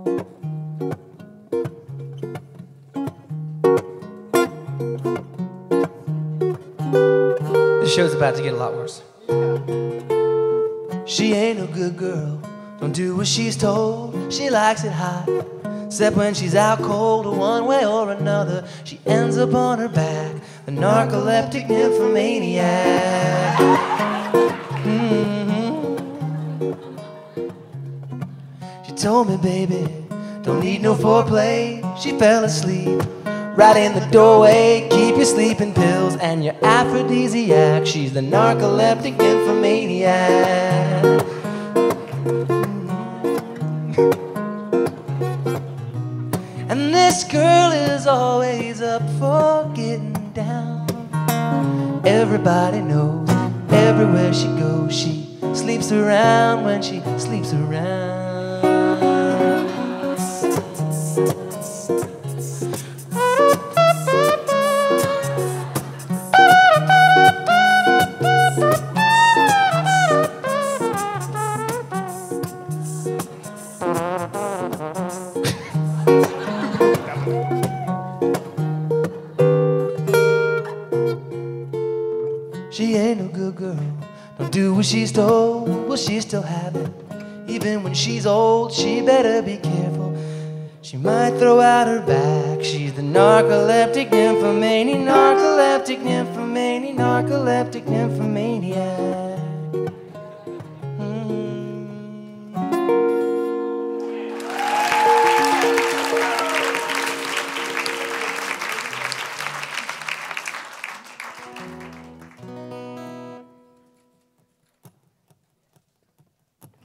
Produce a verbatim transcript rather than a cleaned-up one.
This show's about to get a lot worse. She ain't no good girl, don't do what she's told. She likes it hot, except when she's out cold. Or one way or another, she ends up on her back. The narcoleptic nymphomaniac. Mm-hmm. She told me, baby, don't need no foreplay. She fell asleep right in the doorway. Keep your sleeping pills and your aphrodisiac. She's the narcoleptic nymphomaniac. And this girl is always up for getting down. Everybody knows, everywhere she goes, she sleeps around when she sleeps around. She ain't no good girl, don't do what she's told. Will she still have it? Even when she's old, she better be careful. She might throw out her back. She's the narcoleptic nymphomaniac, narcoleptic nymphomaniac, narcoleptic nymphomaniac.